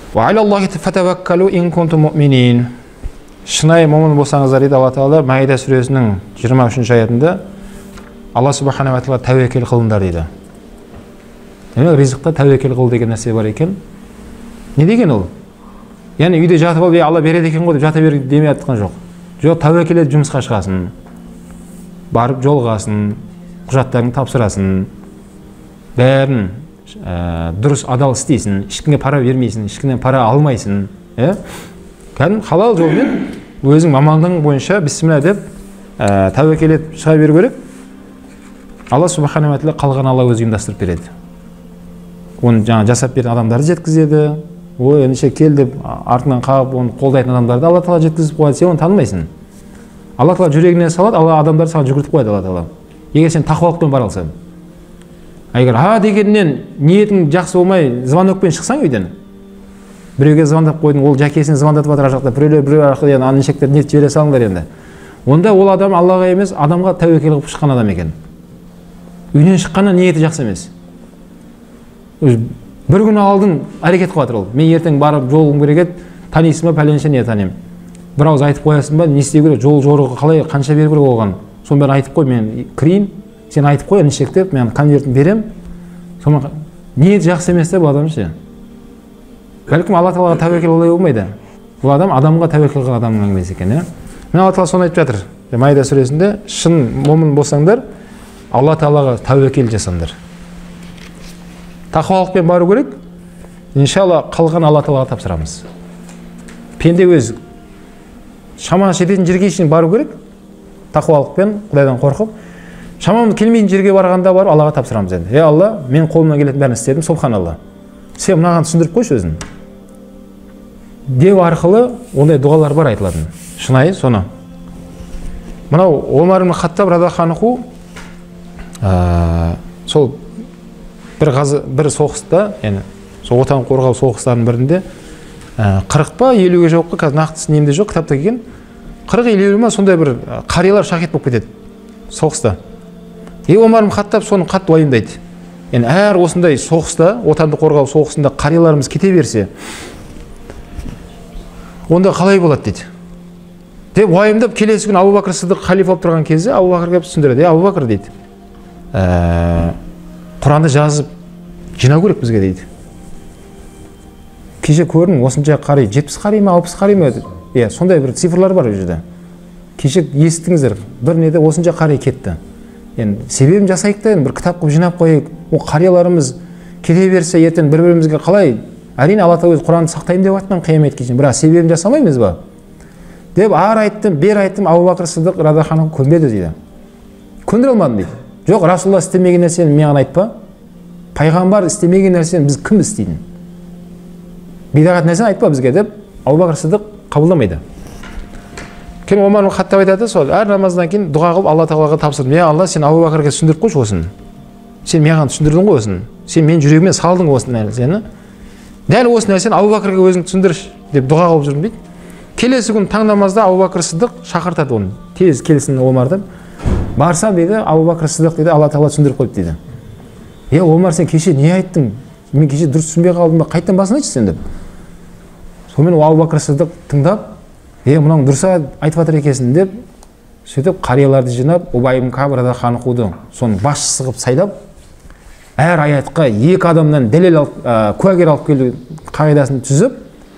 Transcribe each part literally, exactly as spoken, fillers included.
Ва алаллахи фатаваккалу ин кунтум муъминин. Шынайы момын болсаңыздар дейді Алла Тағала Маида сүресінің жиырма үшінші аятында Алла Субхана ва Тағала тәуекел қылыңдар дейді. Демек ризықта тәуекел қыл деген нәрсе бар екен. Не деген ол? Яғни үйде жатып алып, Алла береді екен ғой деп жата бер демей жатқан жоқ. Жоқ, тәуекел етіп жұмысқа шығасың. Барып жолғасын, құжаттарын тапсырасын. Бәрін ә, дұрыс адал істейсің, ешкімге пара бермейсің, ешкімнен пара алмайсың, ә? Кәдімгі халал жолмен өзің мамандығың бойынша бисмилля деп ә, тәуекел етіп шыға беру керек. Алла Субхана ва Тағала қалған Алла өзі ұйымдастырып береді. Оны жаңа жасап берген адамдарды жеткізеді. Ой, ендеше кел деп артынан қағып, оны қолдайтын адамдарды Алла Тағала жеткізіп қояды, сен оны танымайсың. Алла Тағала жүрегіне салады, Алла адамдарды саған жүгіртіп қояды Алла Тағала. Егер сен тақуалықпен бара алсаң. Егер а дегеннен ниетің жақсы болмай, звонокпен шықсаң үйден, біреуге звондап қойдың, ол жәкесін звондатып жатыр жақта, біреулер біреу арқылы енді аннешектер ниет жібере салыңдар енді. Онда ол адам Аллаға емес, адамға тәуекел қылып шыққан адам екен. Үйден шыққаннан ниеті жақсы емес. Бір күн алдың әрекет қылып жатыр ол. Мен ертең барып жолым керек еді, танисың ба, пәленше не танымын. Бір ауыз айтып қоясың ба, не істеу керек, жол жорығы қалай, қанша беру керек оған. Соны бәрін айтып қой, мен кірейін, сен айтып қой, нешектеп, мен конвертін берем. Соны ниет жақсы емес те бұл адам ше. Бәлкім Алла Тағалаға тәуекел олай болмайды. Бұл адам адамға тәуекел қылған адамның әңгімесі екен, иә. Мен Алла Тағала соны айтып жатыр. Маида сүресінде шын момын болсаңдар, Алла Тағалаға тәуекел жасаңдар. Тақуалықпен бару керек. Иншалла қалған Алла Тағалаға тапсырамыз. Пенде өз шамасы жететін жерге шейін бару керек. Тақуалықпен, Құдайдан қорқып. Шамамыз келмейтін жерге барғанда барып Аллаға тапсырамыз енді. Ей Алла, мен қолымнан келетін бәрін істедім, субханалла. Сен мынаған түсіндіріп қойшы өзін. Деу арқылы ондай дұғалар бар айтылатын. Шынайы соны. Мынау Омар ибн Хаттаб радхiyallahu анху сол бір ғазы, бір соғыста, яғни сол отан қорғау соғыстарының бірінде қырық па елуге жоқ, қазір нақтысы немде жоқ, кітапта келген. қырық елу ма сондай бір қариялар шахид болып кетеді соғыста. И Омар ибн Хаттаб соны қатты уайымдайды. Яғни әр осындай соғыста, отанды қорғау соғысында қарияларымыз кете берсе, онда қалай болады дейді. Деп уайымдап келесі күн Абу Бакр Сыдық халифа болып тұрған кезде Абу Бакр келіп түсіндіреді. Абу Бакр дейді, Құранды жазып жинау керек бізге дейді. Кеше көрдің, осынша қари, жетпіс қари ма, алпыс қари ма? Иә, сондай бір цифрлар бар жерде. Кеше естіңіздер, бір неде осынша қари кетті. Енді себебін жасайық та, бір кітап қылып жинап қойып, ол қарияларымыз кете берсе, ертең бір-бірімізге қалай? Әрине Алла Тағала Құранды сақтаймын деп айтқан қиямет кешін, бірақ себебін жасамаймыз ба? Деп ар айттым, бер айттым, Абу Бакр Сыдық радхiyallahu анху көнбеді дейді. Көндіре алмадым дейді. Жоқ, Расулалла істемеген нәрсені маған айтпа. Пайғамбар істемеген нәрсені біз кім істейді? Бидағат нәрсені айтпа бізге деп Абу Бакр Сыдық қабылдамайды. Кейін Омар ибн Хаттаб айтады, сол әр намаздан кейін дұға қылып Алла Тағалаға тапсырдым. Я Алла, сен Абу Бакрге түсіндіріп қойшы осын. Сен маған түсіндірдің ғой осын. Сен мен жүрегіме салдың осы нәрсені. Дәл осы нәрсені Абу Бакрге өзің түсіндірші деп дұға қылып жүрдім дейді. Келесі күн таң намазда Абу Бакр Сыдық шақыртады оны. Тез келсін Омар деп. Барсам дейді, Абу Бакр Сыдық дейді, Алла Тағала түсіндіріп қойды дейді. Е, Омар, сен кеше не айттың? Мен кеше дұрыс түсінбей қалдым ба? Қайттан басын айтшы сен деп. Сонымен Абу Бакр Сыдық тыңдап, е, мынау дұрыс айтып жатыр екенсің деп, сөйтіп қарияларды жинап, Убай ибн Кааб радхiyallahu анхуды соны басшысы қылып сайлап, әр аятқа екі адамнан дәлел алып, куәгер алып келу қағидасын түзіп,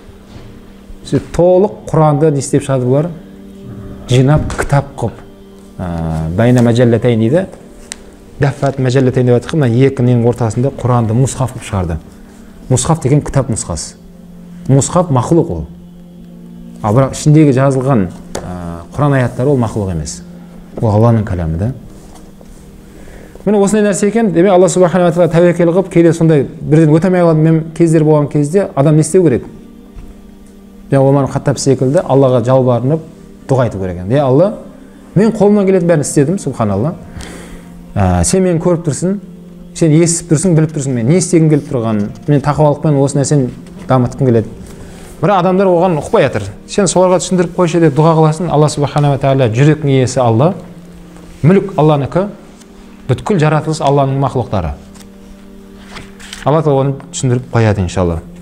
толық Құранды не істеп шығарды бұлар? Жинап, кітап қылып, Байна мәжәлләтәйн дейді. Даффат мәжәлләтәйн деп айтқанда, екі ненің ортасында Құранды мұсхаф қылып шығарды. Мұсхаф деген кітап нұсқасы. Мұсхаф мақлұқ ол. Ал бірақ ішіндегі жазылған Құран аяттары ол мақлұқ емес. Ол Алланың кәламы да. Міне осындай нәрсе екен. Демек Алла Субхана ва Тағала тәуекел қылып, кейде сондай бірден өтемей қалатын кездер болған кезде адам не істеу керек? Омар ибн Хаттаб секілді Аллаға жалбарынып дұға айту керек. Е Алла, мен қолымнан келетін бәрін істедім, субханалла. Сен мені көріп тұрсың, сен естіп тұрсың, біліп тұрсың, мен не істегім келіп тұрған, мен тақуалықпен осы нәрсені дамытқым келеді. Бірақ адамдар оған ұқпай жатыр. Сен соларға түсіндіріп қойшы деп дұға қыласың. Алла Субхана ва Тағала жүректің иесі Алла, мүлік Алланікі, бүткіл жаратылыс Алланың мақлұқтары. Алла Тағала оны түсіндіріп қояды иншалла.